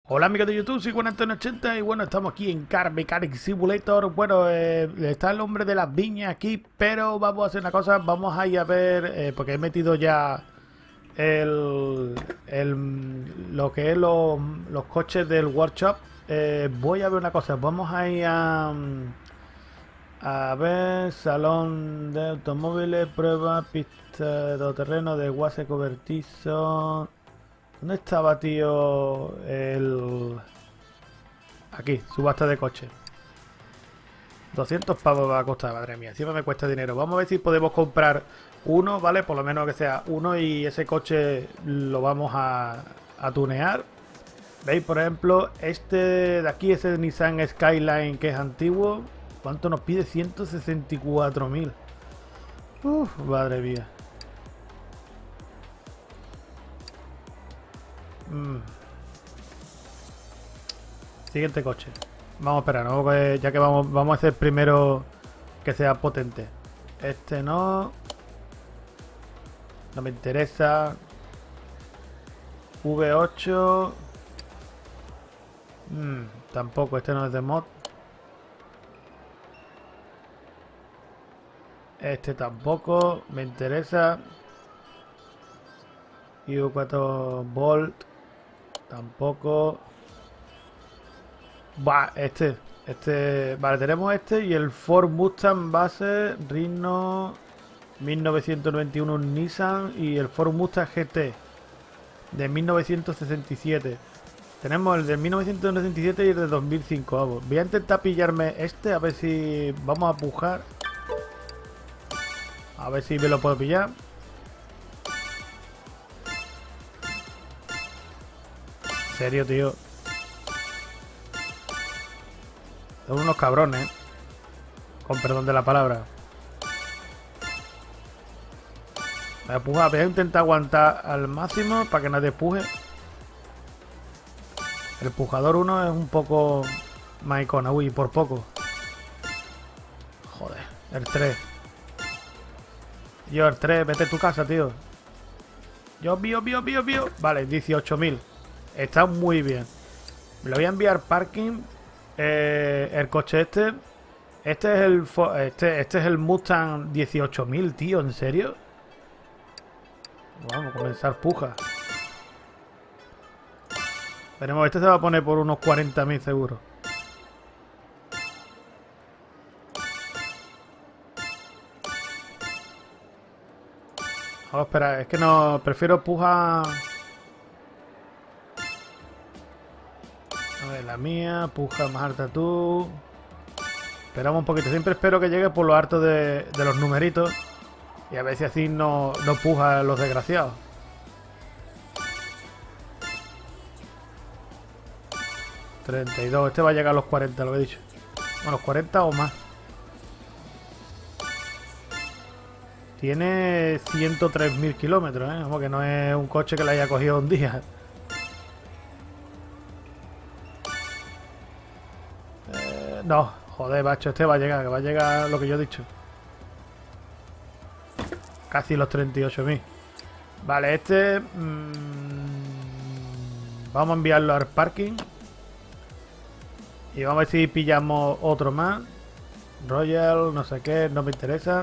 Hola amigos de YouTube, soy Juan Antonio 80 y bueno, estamos aquí en Car Mechanic Simulator. Bueno, está el hombre de las viñas aquí, pero vamos a hacer una cosa, vamos a ir a ver, porque he metido ya lo que es los coches del workshop. Voy a ver una cosa, vamos a ir a ver salón de automóviles, prueba, pista de todoterreno, desguace cobertizo. ¿Dónde estaba, tío? Aquí, subasta de coche. 200 pavos va a costar, madre mía. Encima me cuesta dinero. Vamos a ver si podemos comprar uno, ¿vale? Por lo menos que sea uno y ese coche lo vamos a tunear. ¿Veis? Por ejemplo, este de aquí, ese Nissan Skyline que es antiguo. ¿Cuánto nos pide? 164.000. Uf, madre mía. Siguiente coche. Vamos a esperar, ¿no? Ya que vamos a hacer primero que sea potente. Este no. No me interesa. V8. Tampoco, este no es de mod. Este tampoco me interesa. U4 Volt. Tampoco. Va, vale, tenemos este y el Ford Mustang base Rhino 1991 Nissan y el Ford Mustang GT de 1967. Tenemos el de 1967 y el de 2005. Vamos. Voy a intentar pillarme este, a ver si vamos a pujar. A ver si me lo puedo pillar. En serio, tío. Son unos cabrones, con perdón de la palabra. Voy a intentar aguantar al máximo para que nadie puje. El pujador 1 es un poco más icona. Uy, por poco. Joder, el 3. Yo, el 3, vete a tu casa, tío. Yo, mío. Vale, 18.000. Está muy bien. Me lo voy a enviar parking. El coche este es el Mustang 18.000, tío, ¿en serio? Vamos a comenzar puja. Veremos, este se va a poner por unos 40.000 seguro. Vamos a esperar, es que no, prefiero puja. A ver, la mía, puja más alta tú. Esperamos un poquito. Siempre espero que llegue por lo harto de los numeritos. Y a ver si así no puja los desgraciados. $32. Este va a llegar a los 40, lo he dicho. Bueno, los 40 o más. Tiene 103.000 kilómetros, ¿eh? Como que no es un coche que le haya cogido un día. No, joder, macho, este va a llegar, que va a llegar lo que yo he dicho. Casi los 38.000. Vale, este... vamos a enviarlo al parking. Y vamos a ver si pillamos otro más. Royal, no sé qué, no me interesa.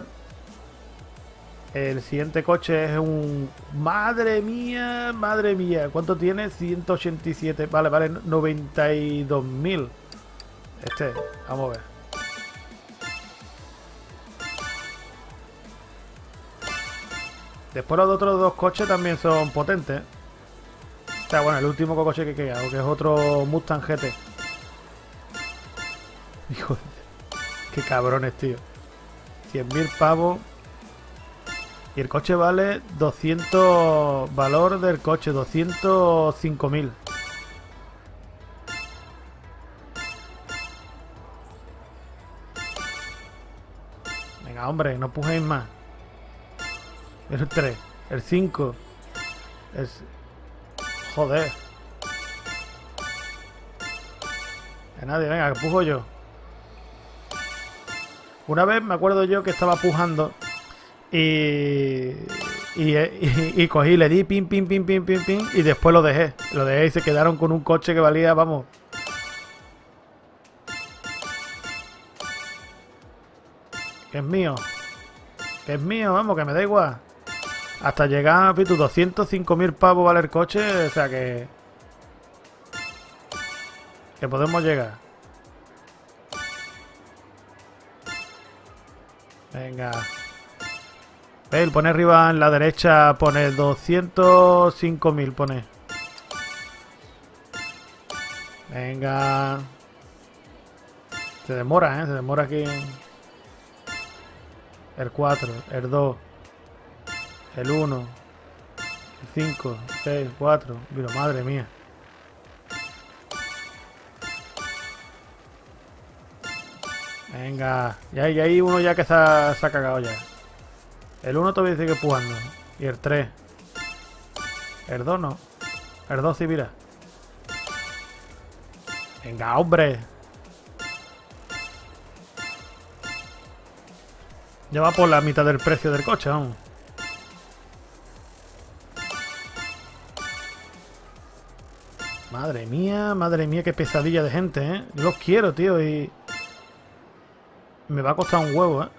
El siguiente coche es un... Madre mía, madre mía. ¿Cuánto tiene? 187. Vale, 92.000. Este, vamos a ver. Después los otros dos coches también son potentes. O sea, bueno, el último coche que queda, que es otro Mustang GT. Hijo de... Qué cabrones, tío. 100.000 pavos. Y el coche vale 200... Valor del coche, 205.000. Venga, hombre, no pujéis más. El 3, el 5. Es... Joder. Que nadie, venga, que pujo yo. Una vez me acuerdo yo que estaba pujando y Y cogí, le di pin, pin, pin, pin, pin, pin, y después lo dejé. Lo dejé y se quedaron con un coche que valía, vamos. Que es mío. Que es mío, vamos, que me da igual. Hasta llegar, tú, 205.000 pavos vale el coche, o sea que... Que podemos llegar. Venga. ¿Veis? Pone arriba en la derecha, pone 205.000, pone. Venga. Se demora, ¿eh? Se demora aquí. El 4, el 2, el 1, el 5, 6, 4. Mira, madre mía. Venga. Ya hay uno ya que se ha cagado ya. El 1 todavía sigue pujando. Y el 3. El 2 no. El 2 sí, mira. Venga, hombre. Ya va por la mitad del precio del coche, vamos. Madre mía, qué pesadilla de gente, ¿eh? Los quiero, tío, y... Me va a costar un huevo, ¿eh?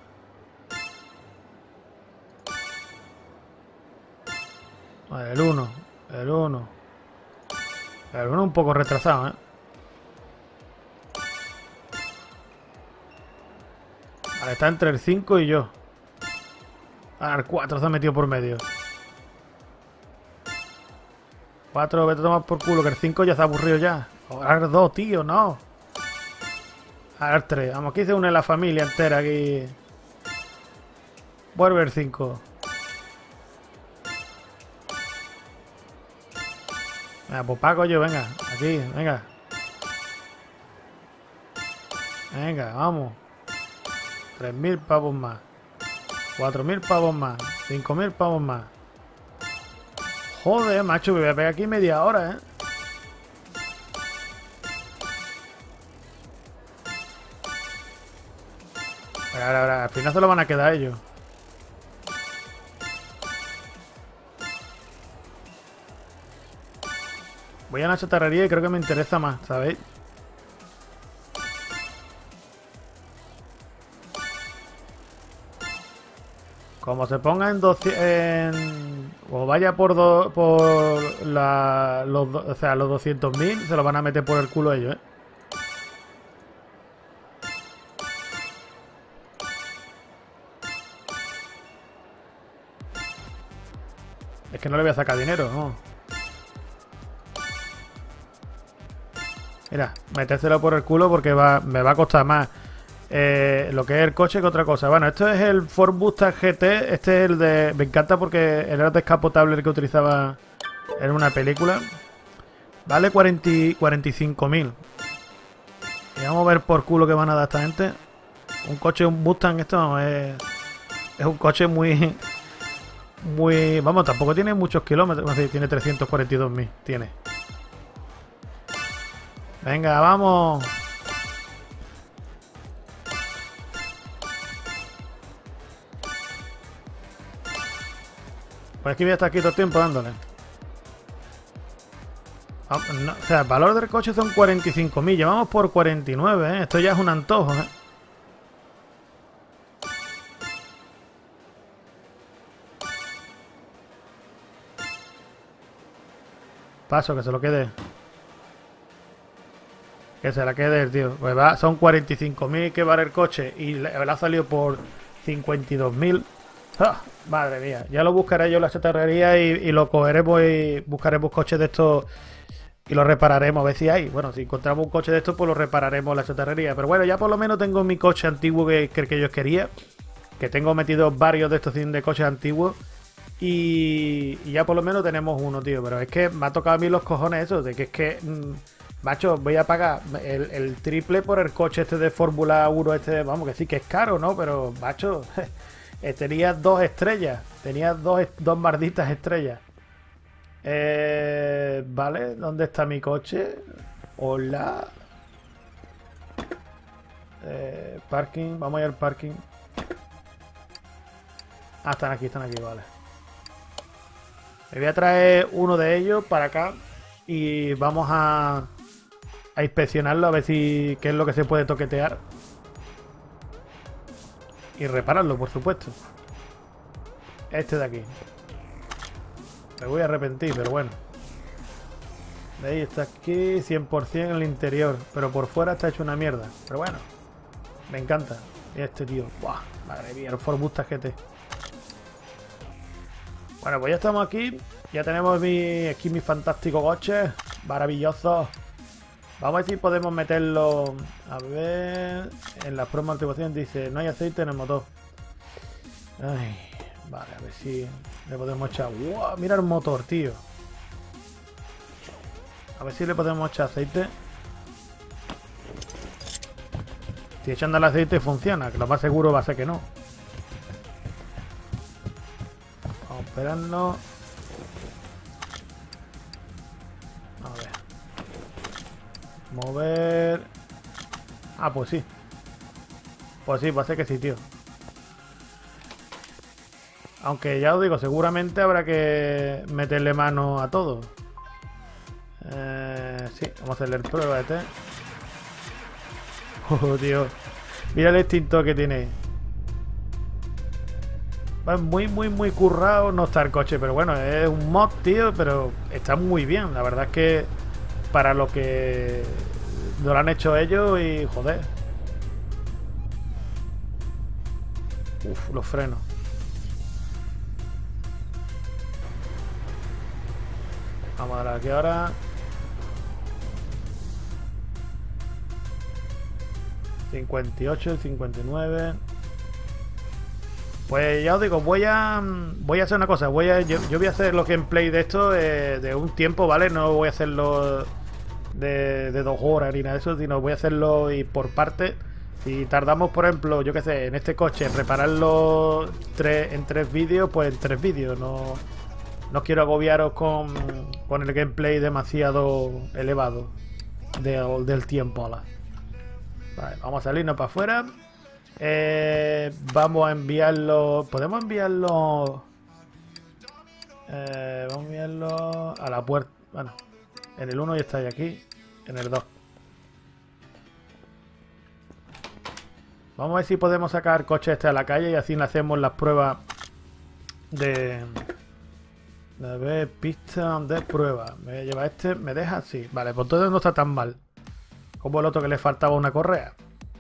Vale, el 1. El 1. El 1 un poco retrasado, ¿eh? Vale, está entre el 5 y yo. Ah, el 4 se ha metido por medio. 4, vete a tomar por culo, que el 5 ya se ha aburrido ya. Ahora el 2, tío, no. Ahora el 3. Vamos, aquí se une la familia entera aquí. Vuelve el 5. Venga, pues pago yo, venga. Aquí, venga. Venga, vamos. 3.000 pavos más. 4.000 pavos más. 5.000 pavos más. Joder, macho, me voy a pegar aquí media hora, ¿eh? Ahora, al final se lo van a quedar ellos. Voy a la chatarrería y creo que me interesa más, ¿sabéis? Como se ponga en 200... o vaya por, o sea, los 200.000, se lo van a meter por el culo ellos, ¿eh? Es que no le voy a sacar dinero, ¿no? Mira, metérselo por el culo porque me va a costar más lo que es el coche que otra cosa. Bueno, esto es el Ford Mustang GT. Este es el de... Me encanta porque era el descapotable el que utilizaba en una película. Vale 45.000. Y vamos a ver por culo que van a dar esta gente. Un coche, un Mustang, esto no, es un coche muy... Muy... Vamos, tampoco tiene muchos kilómetros. No sé, tiene 342.000. Tiene. Venga, vamos. Pues es que voy a estar aquí todo el tiempo dándole. No, o sea, el valor del coche son 45.000. Llevamos por 49, ¿eh? Esto ya es un antojo, ¿eh? Paso, que se lo quede. Que se la quede el tío. Pues va, son 45.000 que vale el coche y le ha salido por 52.000. ¡Ah! Madre mía. Ya lo buscaré yo en la chatarrería y lo cogeremos y buscaremos coches de estos y lo repararemos. A ver si hay. Bueno, si encontramos un coche de estos, pues lo repararemos en la chatarrería. Pero bueno, ya por lo menos tengo mi coche antiguo que yo quería. Que tengo metido varios de estos de coches antiguos. Y ya por lo menos tenemos uno, tío. Pero es que me ha tocado a mí los cojones eso. De que es que... macho, voy a pagar el triple por el coche este de Fórmula 1 este. Vamos, que sí que es caro, ¿no? Pero, macho... tenía 2 estrellas. Tenía dos malditas estrellas. Vale, ¿dónde está mi coche? Hola. Parking, vamos a ir al parking. Ah, están aquí, vale. Me voy a traer uno de ellos para acá y vamos a inspeccionarlo a ver si qué es lo que se puede toquetear. Y repararlo, por supuesto. Este de aquí. Me voy a arrepentir, pero bueno. Ahí está aquí, 100% en el interior. Pero por fuera está hecho una mierda. Pero bueno, me encanta. Este tío, ¡buah! Madre mía, el Ford Mustang GT. Bueno, pues ya estamos aquí. Ya tenemos aquí mi fantástico coche. Maravilloso. Vamos a ver si podemos meterlo. A ver. En las pruebas de amortiguación dice: no hay aceite en el motor. Ay, vale, a ver si le podemos echar. ¡Wow! Mira el motor, tío. A ver si le podemos echar aceite. Si echando el aceite funciona, que lo más seguro va a ser que no. Vamos a esperarnos. A ver. Mover. Ah, pues sí. Pues sí, va a ser que sí, tío. Aunque ya os digo, seguramente habrá que meterle mano a todo. Sí, vamos a hacerle prueba de test. Oh, tío. Mira el extintor que tiene. Va muy currado. No está el coche, pero bueno, es un mod, tío. Pero está muy bien. La verdad es que para lo que lo han hecho ellos y joder. Uf, los frenos. Vamos a dar aquí ahora. 58, 59. Pues ya os digo, voy a hacer una cosa. Yo voy a hacer los gameplay de esto de un tiempo, ¿vale? No voy a hacerlo de 2 horas ni nada de eso, sino voy a hacerlo y por parte. Si tardamos, por ejemplo, yo qué sé, en este coche, en repararlo en 3 vídeos, pues en 3 vídeos. No quiero agobiaros con el gameplay demasiado elevado del tiempo. ¿La? Vale, vamos a salirnos para afuera. Vamos a enviarlo. ¿Podemos enviarlo? Vamos a enviarlo a la puerta. Bueno, en el 1 ya está aquí. En el 2. Vamos a ver si podemos sacar coche este a la calle y así le hacemos las pruebas de... A ver, pista de prueba. Me voy a llevar este. ¿Me deja? Sí. Vale, pues entonces no está tan mal. Como el otro que le faltaba una correa.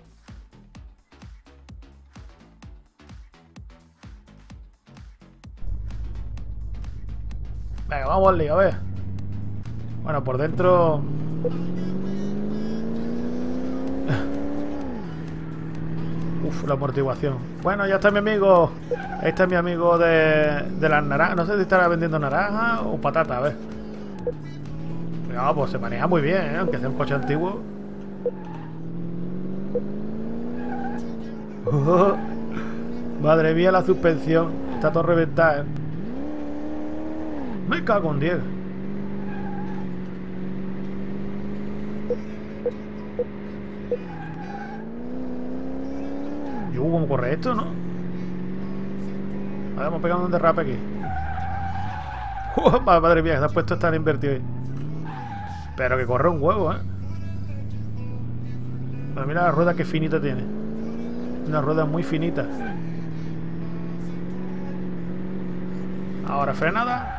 Venga, vamos al lío, a ver. Bueno, por dentro... Uf, la amortiguación. Bueno, ya está mi amigo. Este es mi amigo de las naranjas. No sé si estará vendiendo naranjas o patata, a ver. No, pues se maneja muy bien, ¿eh? Aunque sea un coche antiguo. Madre mía, la suspensión. Está todo reventado, ¿eh? Me cago en 10. ¿Y cómo corre esto, no? A ver, vamos pegando un derrape aquí. Madre mía, se ha puesto tan invertido ahí. Pero que corre un huevo, ¿eh? Pero mira la rueda que finita tiene. Una rueda muy finita. Ahora frenada.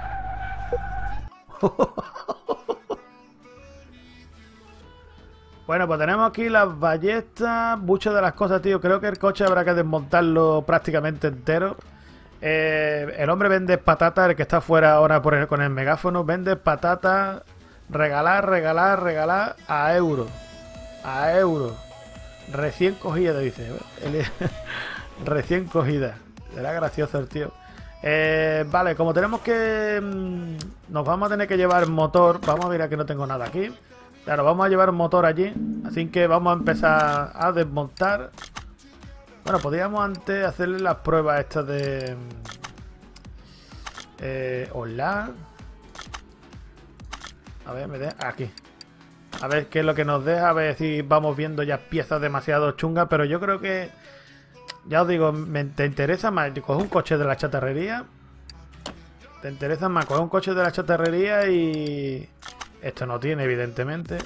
Bueno, pues tenemos aquí las ballestas. Muchas de las cosas, tío. Creo que el coche habrá que desmontarlo prácticamente entero. El hombre vende patatas. El que está afuera ahora con el megáfono. Vende patatas. Regalar a euro. A euro. Recién cogida, dice. Recién cogida. Será gracioso el tío. Vale, como tenemos que... nos vamos a tener que llevar motor. Vamos a ver, aquí no tengo nada aquí. Claro, vamos a llevar un motor allí. Así que vamos a empezar a desmontar. Bueno, podríamos antes hacerle las pruebas estas de... hola. A ver, me deja... Aquí. A ver qué es lo que nos deja. A ver si vamos viendo ya piezas demasiado chungas. Pero yo creo que... Ya os digo, te interesa más. Coge un coche de la chatarrería. Te interesa más coger un coche de la chatarrería y... Esto no tiene, evidentemente.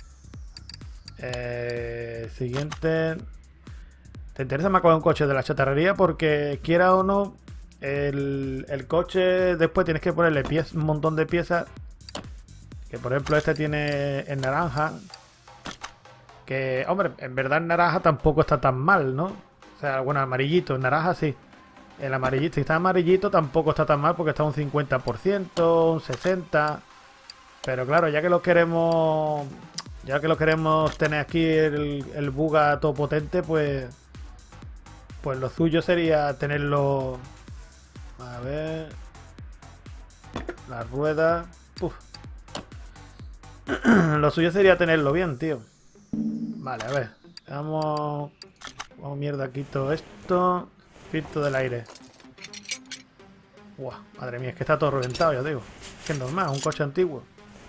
Siguiente. Te interesa más coger un coche de la chatarrería porque, quiera o no, el coche después tienes que ponerle un montón de piezas. Que por ejemplo este tiene en naranja. Que, hombre, en verdad en naranja tampoco está tan mal, ¿no? O sea, bueno, amarillito, en naranja sí. El amarillito, si está amarillito tampoco está tan mal porque está un 50%, un 60%. Pero claro, ya que lo queremos... Ya que lo queremos tener aquí el Buga todo potente, pues lo suyo sería tenerlo... A ver... Las ruedas... Uf. Lo suyo sería tenerlo bien, tío. Vale, a ver. Vamos... Vamos, mierda, quito esto. Filtro del aire. Buah, madre mía, es que está todo reventado, ya digo. Es que es normal, un coche antiguo.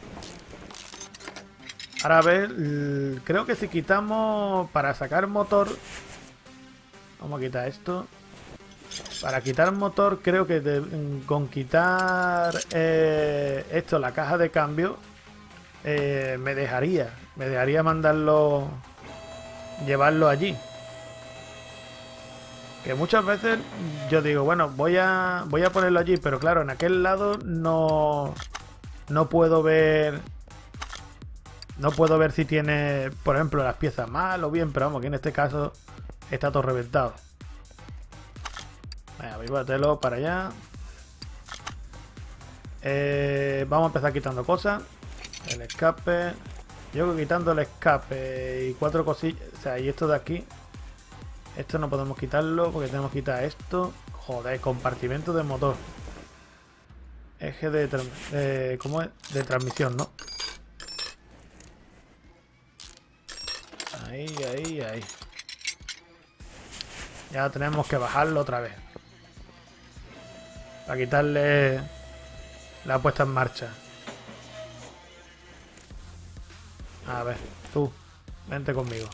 Ahora a ver, creo que si quitamos... Para sacar motor... Vamos a quitar esto. Para quitar motor, creo que con quitar esto, la caja de cambio, me dejaría mandarlo, llevarlo allí. Que muchas veces yo digo, bueno, voy a ponerlo allí, pero claro, en aquel lado no puedo ver... No puedo ver si tiene, por ejemplo, las piezas mal o bien, pero vamos, que en este caso está todo reventado. Venga, vívatelo para allá. Vamos a empezar quitando cosas. El escape. Yo creo que quitando el escape y 4 cosillas. O sea, y esto de aquí. Esto no podemos quitarlo porque tenemos que quitar esto. Joder, compartimento de motor. Eje de... ¿cómo es? De transmisión, ¿no? Ahí. Ya tenemos que bajarlo otra vez. Para quitarle la puesta en marcha. A ver, tú, vente conmigo.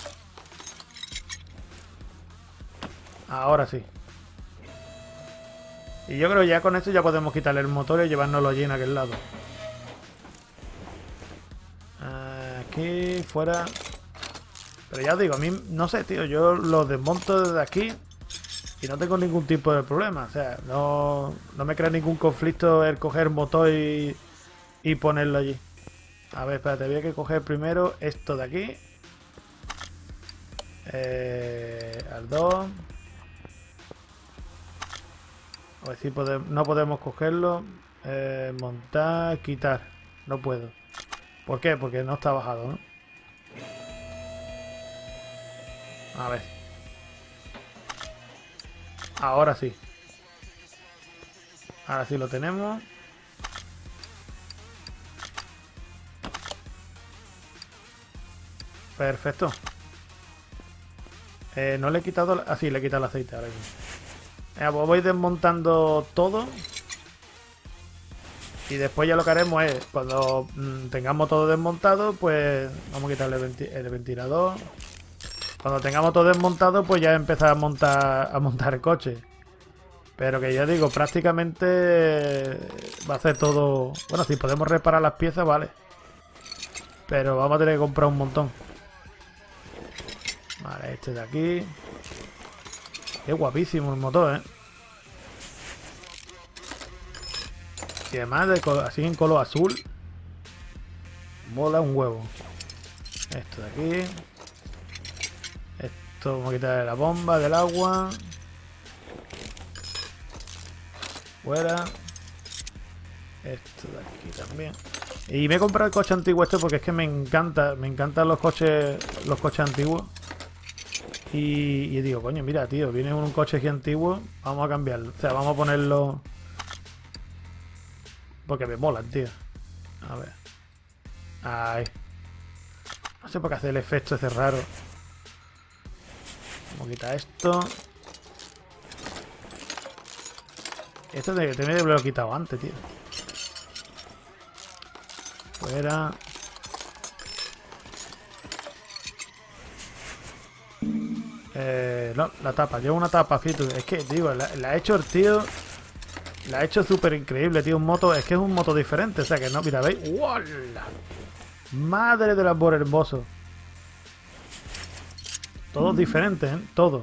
Ahora sí. Y yo creo que ya con esto ya podemos quitarle el motor y llevárnoslo allí en aquel lado. Aquí, fuera. Pero ya os digo, a mí, no sé, tío, yo lo desmonto desde aquí y no tengo ningún tipo de problema. O sea, no me crea ningún conflicto el coger motor y ponerlo allí. A ver, espérate, voy a que coger primero esto de aquí. Al 2. A ver si no podemos cogerlo. Montar, quitar. No puedo. ¿Por qué? Porque no está bajado, ¿no? A ver. Ahora sí. Ahora sí lo tenemos. Perfecto. No le he quitado... Ah, sí, le he quitado el aceite ahora mismo. Pues voy desmontando todo. Y después ya lo que haremos es, cuando tengamos todo desmontado, pues vamos a quitarle el ventilador. Cuando tengamos todo desmontado, pues ya empezar a montar el coche. Pero que ya digo, prácticamente va a ser todo... Bueno, si podemos reparar las piezas, vale. Pero vamos a tener que comprar un montón. Vale, este de aquí. Qué guapísimo el motor, ¿eh? Y además así en color azul. Mola un huevo. Esto de aquí. Esto vamos a quitar la bomba del agua. Fuera. Esto de aquí también. Y me he comprado el coche antiguo este porque es que me encantan los coches antiguos. Y digo, coño, mira, tío, viene un coche aquí antiguo, vamos a cambiarlo. O sea, vamos a ponerlo... Porque me molan, tío. A ver. Ahí. No sé por qué hace el efecto ese raro. Vamos a quitar esto. Esto tenía que haberlo quitado antes, tío. Fuera. No, la tapa. Llevo una tapa, fíjate. Es que, digo, la ha hecho el tío La ha hecho súper increíble, tío. Un moto, es que es un moto diferente. O sea que no, mira, ¿veis? ¡Uala! Madre del amor hermoso. Todos diferentes, ¿eh? Todo.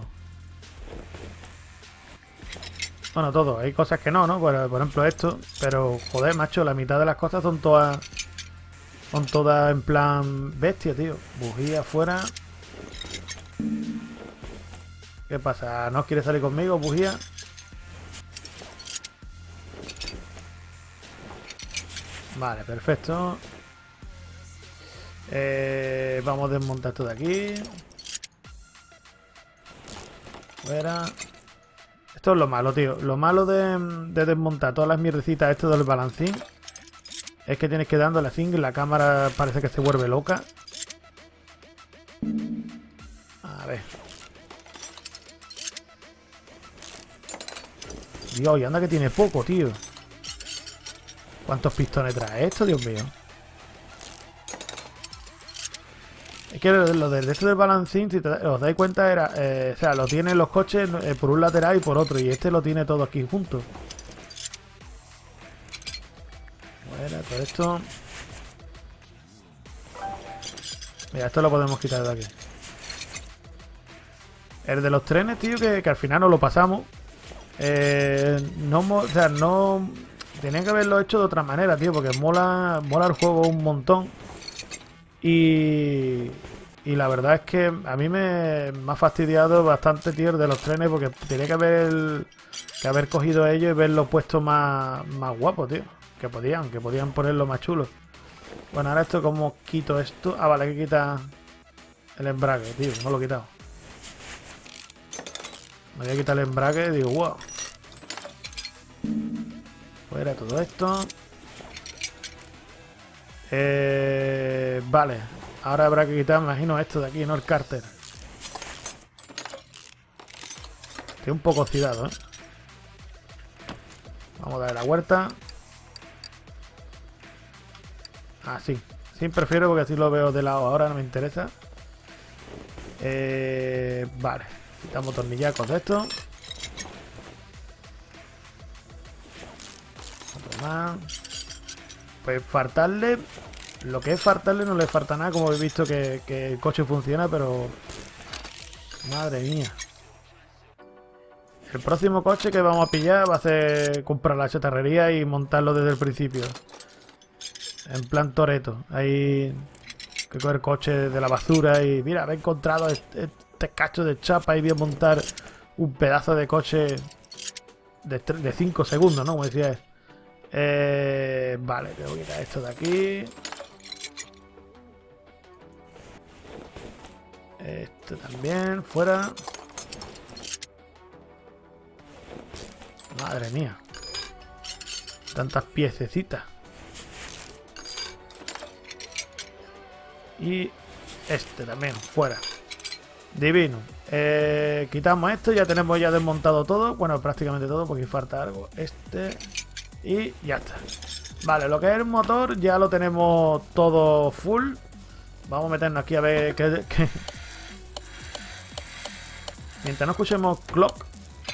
Bueno, todo. Hay cosas que no, ¿no? Por ejemplo esto. Pero, joder, macho, la mitad de las cosas son todas... Son todas en plan bestia, tío. Bujía afuera. ¿Qué pasa? ¿No quieres salir conmigo, bujía? Vale, perfecto. Vamos a desmontar esto de aquí. Fuera. Esto es lo malo, tío. Lo malo de desmontar todas las mierdecitas esto del balancín es que tienes que dándole así y la cámara parece que se vuelve loca. A ver. Dios, y anda que tiene poco, tío. ¿Cuántos pistones trae esto, Dios mío? Es que lo del esto del balancín, si os dais cuenta, era... o sea, lo tienen los coches por un lateral y por otro. Y este lo tiene todo aquí junto. Bueno, todo esto... Mira, esto lo podemos quitar de aquí. El de los trenes, tío, que al final no lo pasamos. O sea, no... Tenían que haberlo hecho de otra manera, tío, porque mola el juego un montón. Y la verdad es que a mí me ha fastidiado bastante, tío, el de los trenes, porque tenía que haber cogido ellos y verlo puesto más guapo, tío. Que podían ponerlo más chulo. Bueno, ahora esto, ¿cómo quito esto? Ah, vale, hay que quitar el embrague, tío, no lo he quitado. Me voy a quitar el embrague y digo, wow. Fuera todo esto. Vale. Ahora habrá que quitar, me imagino, esto de aquí, ¿no? El cárter. Estoy un poco oxidado, ¿eh? Vamos a darle la vuelta. Así. Sí, prefiero porque así lo veo de lado. Ahora no me interesa. Vale. Quitamos tornillacos de esto. Otro más. Pues faltarle... Lo que es faltarle no le falta nada, como habéis visto que el coche funciona, pero... Madre mía. El próximo coche que vamos a pillar va a ser comprar la chatarrería y montarlo desde el principio. En plan Toretto. Hay que coger coche de la basura y... Mira, he encontrado este cacho de chapa y voy a montar un pedazo de coche de 5 segundos, ¿no? Como decía. Vale, tengo que quitar esto de aquí. Esto también, fuera. Madre mía. Tantas piececitas. Y este también, fuera. Divino. Quitamos esto, ya tenemos ya desmontado todo. Bueno, prácticamente todo, porque falta algo. Este. Y ya está. Vale, lo que es el motor ya lo tenemos todo full. Vamos a meternos aquí a ver qué... Mientras no escuchemos clock.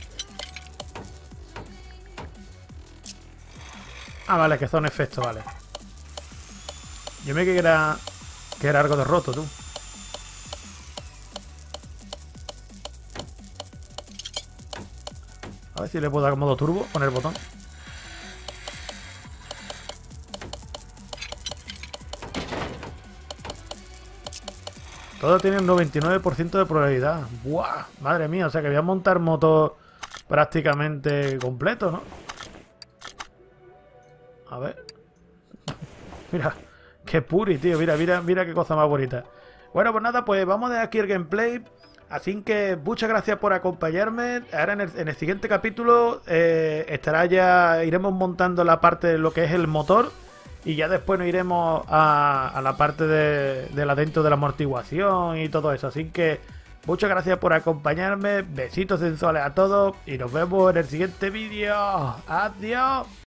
Ah, vale, que son efectos, vale. Yo me creí que era algo de roto, tú. A ver si le puedo dar modo turbo con el botón. Todo tiene un 99% de probabilidad. ¡Buah! Madre mía, o sea que voy a montar motor prácticamente completo, ¿no? A ver. Mira, qué puri, tío. Mira qué cosa más bonita. Bueno, pues nada, pues vamos a dejar aquí el gameplay. Así que muchas gracias por acompañarme. Ahora en el siguiente capítulo estará ya... Iremos montando la parte de lo que es el motor. Y ya después nos iremos a la parte de la dentro de la amortiguación y todo eso. Así que muchas gracias por acompañarme. Besitos sensuales a todos. Y nos vemos en el siguiente vídeo. Adiós.